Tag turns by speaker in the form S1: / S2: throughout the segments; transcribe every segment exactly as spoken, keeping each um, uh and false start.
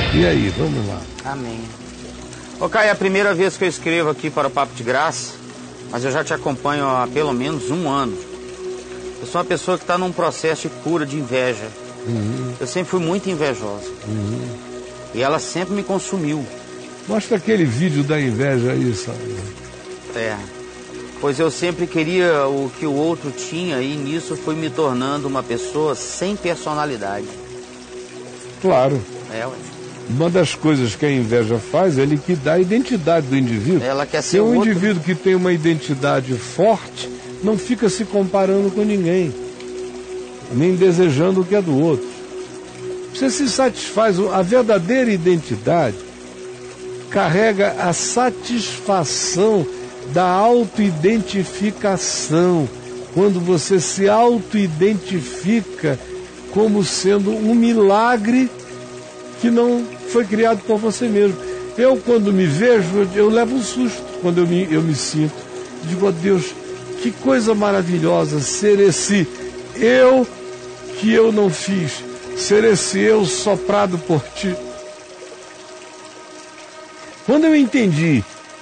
S1: E aí, vamos lá.
S2: Amém. Ô Caio, é a primeira vez que eu escrevo aqui para o Papo de Graça, mas eu já te acompanho há pelo menos um ano. Eu sou uma pessoa que está num processo de cura de inveja. Uhum. Eu sempre fui muito invejosa. Uhum. E ela sempre me consumiu.
S1: Mostra aquele vídeo da inveja aí, sabe?
S2: É. Pois eu sempre queria o que o outro tinha e nisso fui me tornando uma pessoa sem personalidade.
S1: Claro.
S2: É, ué.
S1: Uma das coisas que a inveja faz é liquidar a identidade do indivíduo.
S2: Ela quer ser
S1: Se um
S2: outro...
S1: indivíduo que tem uma identidade forte, não fica se comparando com ninguém, nem desejando o que é do outro. Você se satisfaz, a verdadeira identidade carrega a satisfação da autoidentificação, quando você se autoidentifica como sendo um milagre que não foi criado por você mesmo. Eu, quando me vejo, eu, eu levo um susto quando eu me, eu me sinto. Digo, ó Deus, que coisa maravilhosa ser esse eu que eu não fiz, ser esse eu soprado por ti. Quando eu entendi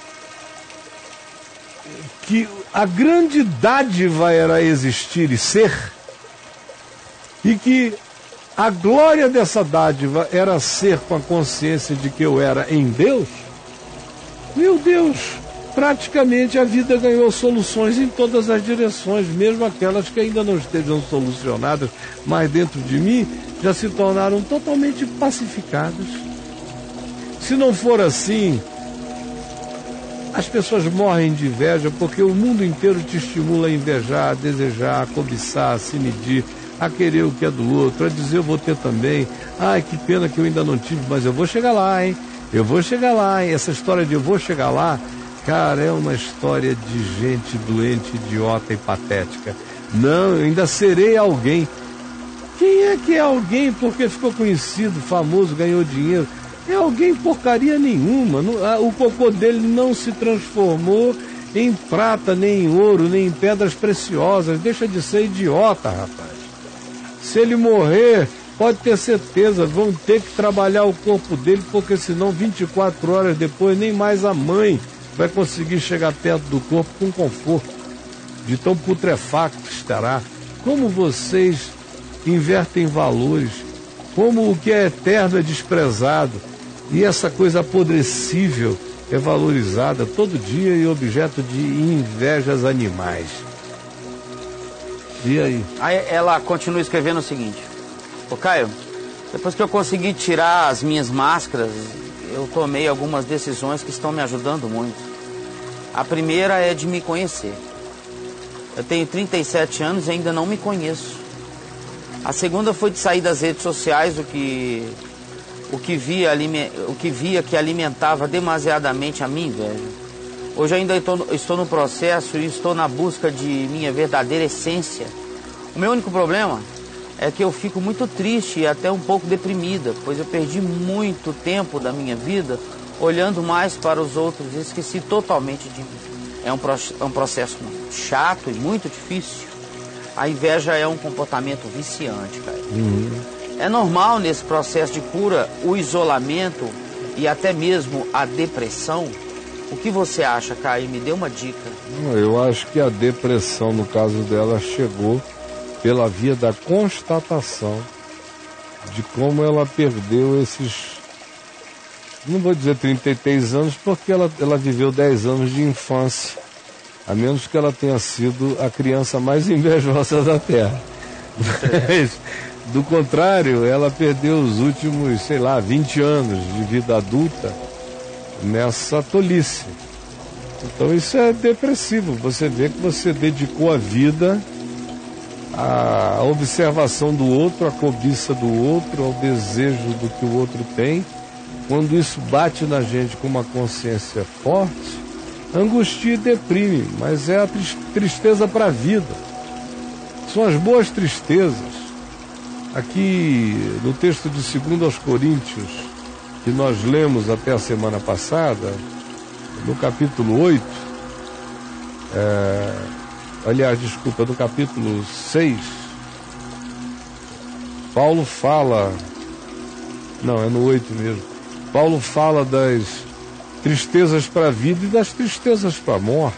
S1: que a grande dádiva era existir e ser, e que a glória dessa dádiva era ser com a consciência de que eu era em Deus, meu Deus, praticamente a vida ganhou soluções em todas as direções, mesmo aquelas que ainda não estejam solucionadas, mas dentro de mim já se tornaram totalmente pacificadas. Se não for assim, as pessoas morrem de inveja porque o mundo inteiro te estimula a invejar, a desejar, a cobiçar, a se medir, a querer o que é do outro, a dizer eu vou ter também. Ai, que pena que eu ainda não tive, mas eu vou chegar lá, hein? Eu vou chegar lá, hein? Essa história de eu vou chegar lá, cara, é uma história de gente doente, idiota e patética. Não, eu ainda serei alguém. Quem é que é alguém porque ficou conhecido, famoso, ganhou dinheiro? É alguém porcaria nenhuma. O cocô dele não se transformou em prata, nem em ouro, nem em pedras preciosas. Deixa de ser idiota, rapaz. Se ele morrer, pode ter certeza, vão ter que trabalhar o corpo dele, porque senão vinte e quatro horas depois nem mais a mãe vai conseguir chegar perto do corpo com conforto, de tão putrefacto estará. Como vocês invertem valores, como o que é eterno é desprezado, e essa coisa apodrecível é valorizada todo dia e objeto de invejas animais. E aí?
S2: Aí ela continua escrevendo o seguinte: ô Caio, depois que eu consegui tirar as minhas máscaras, eu tomei algumas decisões que estão me ajudando muito. A primeira é de me conhecer. Eu tenho trinta e sete anos e ainda não me conheço. A segunda foi de sair das redes sociais, o que, o que, via, o que via que alimentava demasiadamente a minha inveja. Hoje ainda estou, estou no processo e estou na busca de minha verdadeira essência. O meu único problema é que eu fico muito triste e até um pouco deprimida, pois eu perdi muito tempo da minha vida olhando mais para os outros e esqueci totalmente de mim. É um, é um processo chato e muito difícil. A inveja é um comportamento viciante, cara.
S1: Uhum.
S2: É normal nesse processo de cura o isolamento e até mesmo a depressão. O que você acha, Caio? Me dê uma dica.
S1: Eu acho que a depressão, no caso dela, chegou pela via da constatação de como ela perdeu esses, não vou dizer trinta e três anos, porque ela, ela viveu dez anos de infância, a menos que ela tenha sido a criança mais invejosa da Terra. Mas, do contrário, ela perdeu os últimos, sei lá, vinte anos de vida adulta nessa tolice. Então isso é depressivo. Você vê que você dedicou a vida à observação do outro, à cobiça do outro, ao desejo do que o outro tem. Quando isso bate na gente com uma consciência forte, angustia e deprime, mas é a tristeza para a vida. São as boas tristezas. Aqui no texto de segundo aos Coríntios, que nós lemos até a semana passada, no capítulo oito, é, aliás, desculpa, no capítulo seis, Paulo fala, não, é no oito mesmo, Paulo fala das tristezas para a vida e das tristezas para a morte.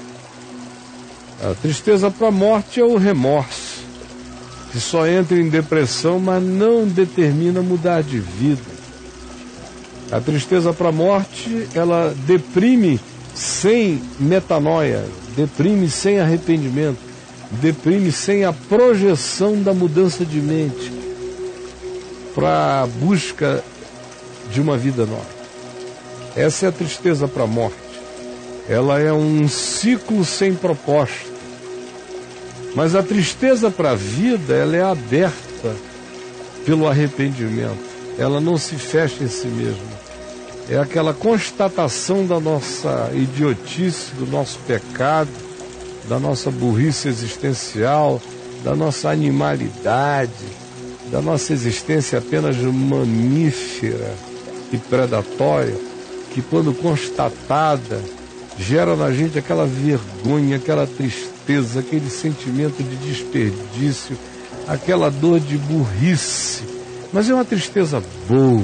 S1: A tristeza para a morte é o remorso, que só entra em depressão, mas não determina mudar de vida. A tristeza para a morte, ela deprime sem metanoia, deprime sem arrependimento, deprime sem a projeção da mudança de mente para a busca de uma vida nova. Essa é a tristeza para a morte. Ela é um ciclo sem propósito. Mas a tristeza para a vida, ela é aberta pelo arrependimento. Ela não se fecha em si mesma. É aquela constatação da nossa idiotice, do nosso pecado, da nossa burrice existencial, da nossa animalidade, da nossa existência apenas mamífera e predatória, que quando constatada, gera na gente aquela vergonha, aquela tristeza, aquele sentimento de desperdício, aquela dor de burrice. Mas é uma tristeza boa.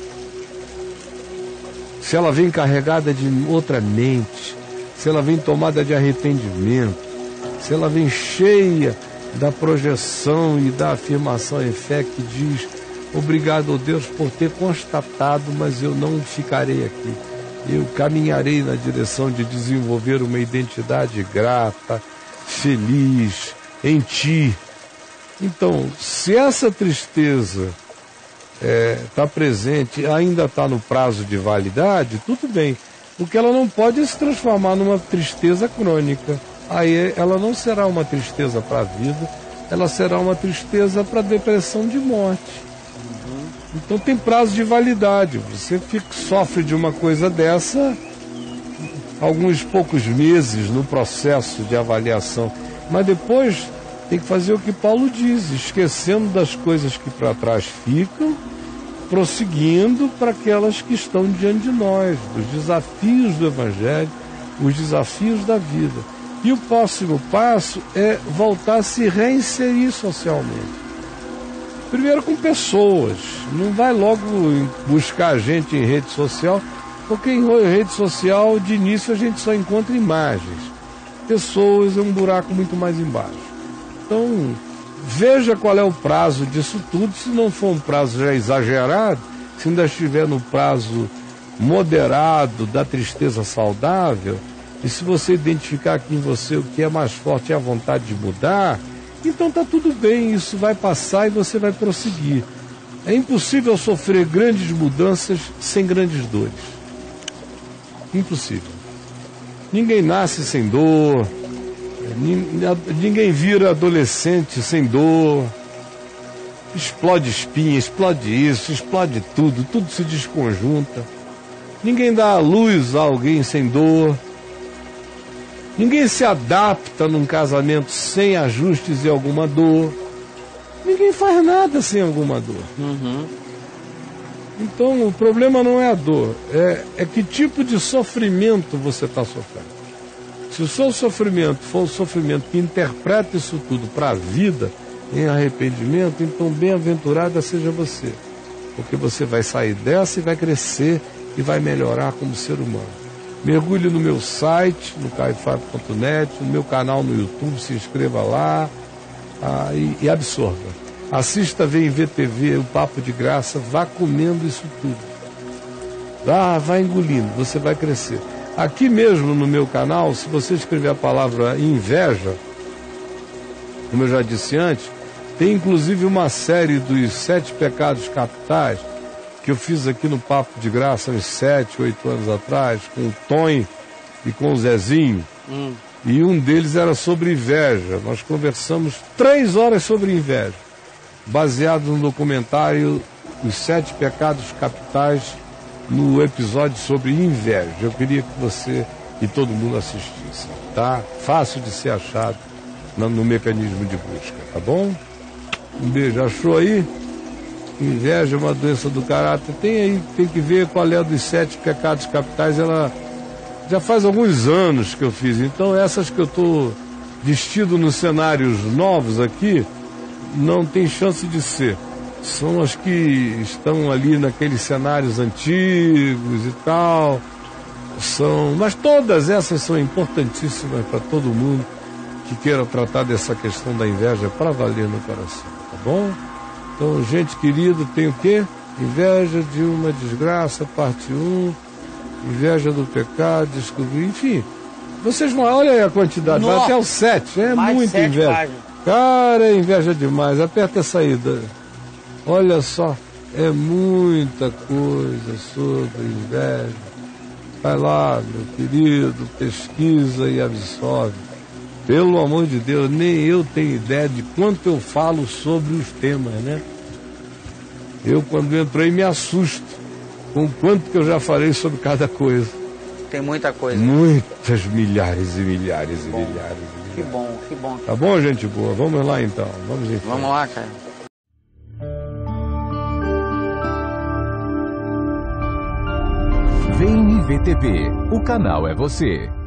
S1: Se ela vem carregada de outra mente, se ela vem tomada de arrependimento, se ela vem cheia da projeção e da afirmação em fé que diz: obrigado, ó Deus, por ter constatado, mas eu não ficarei aqui. Eu caminharei na direção de desenvolver uma identidade grata, feliz em Ti. Então, se essa tristeza está é, presente, ainda está no prazo de validade, tudo bem. O que ela não pode é se transformar numa tristeza crônica. Aí ela não será uma tristeza para a vida, ela será uma tristeza para a depressão de morte. Então tem prazo de validade. Você fica, sofre de uma coisa dessa alguns poucos meses no processo de avaliação, mas depois tem que fazer o que Paulo diz, esquecendo das coisas que para trás ficam, prosseguindo para aquelas que estão diante de nós, dos desafios do Evangelho, os desafios da vida. E o próximo passo é voltar a se reinserir socialmente. Primeiro com pessoas, não vai logo buscar gente em rede social, porque em rede social, de início, a gente só encontra imagens. Pessoas é um buraco muito mais embaixo. Então, veja qual é o prazo disso tudo. Se não for um prazo já exagerado, se ainda estiver no prazo moderado da tristeza saudável, e se você identificar aqui em você o que é mais forte é a vontade de mudar, então está tudo bem, isso vai passar e você vai prosseguir. É impossível sofrer grandes mudanças sem grandes dores. Impossível. Ninguém nasce sem dor, ninguém vira adolescente sem dor. Explode espinha, explode isso, explode tudo, tudo se desconjunta. Ninguém dá à luz a alguém sem dor. Ninguém se adapta num casamento sem ajustes e alguma dor. Ninguém faz nada sem alguma dor.
S2: Uhum.
S1: Então o problema não é a dor, é, é que tipo de sofrimento você está sofrendo. Se o seu sofrimento for um sofrimento que interpreta isso tudo para a vida, em arrependimento, então bem-aventurada seja você. Porque você vai sair dessa e vai crescer e vai melhorar como ser humano. Mergulhe no meu site, no caio fábio ponto net, no meu canal no YouTube, se inscreva lá ah, e, e absorva. Assista V em V T V, o Papo de Graça, vá comendo isso tudo. Ah, vai engolindo, você vai crescer. Aqui mesmo no meu canal, se você escrever a palavra inveja, como eu já disse antes, tem inclusive uma série dos sete pecados capitais, que eu fiz aqui no Papo de Graça uns sete, oito anos atrás, com o Tom e com o Zezinho. Hum. E um deles era sobre inveja. Nós conversamos três horas sobre inveja, baseado no documentário Os Sete Pecados Capitais, no episódio sobre inveja. Eu queria que você e todo mundo assistisse, tá? Fácil de ser achado no, no mecanismo de busca, tá bom? Um beijo. Achou aí? Inveja é uma doença do caráter. Tem aí, tem que ver qual é a dos sete pecados capitais. Ela já faz alguns anos que eu fiz. Então essas que eu estou vestido nos cenários novos aqui, não tem chance de ser. são as que estão ali naqueles cenários antigos e tal. São, mas todas essas são importantíssimas para todo mundo que queira tratar dessa questão da inveja para valer no coração, tá bom? Então, gente querida, tem o quê? Inveja de uma desgraça, parte um, inveja do pecado, descobrir, enfim. Vocês vão, olha aí a quantidade, vai até o sete, é muita inveja. Páginas. Cara, é inveja demais, aperta essa aí, olha só, é muita coisa sobre inveja. Vai lá, meu querido, pesquisa e absorve. Pelo amor de Deus, nem eu tenho ideia de quanto eu falo sobre os temas, né? Eu, quando entrei, me assusto com o quanto que eu já falei sobre cada coisa.
S2: Tem muita coisa.
S1: Muitas, milhares e milhares e
S2: bom,
S1: milhares.
S2: Que bom, que bom.
S1: Tá bom, gente boa? Vamos lá, então. Vamos em frente.
S2: Vamos lá, cara.
S3: V N V T V, o canal é você.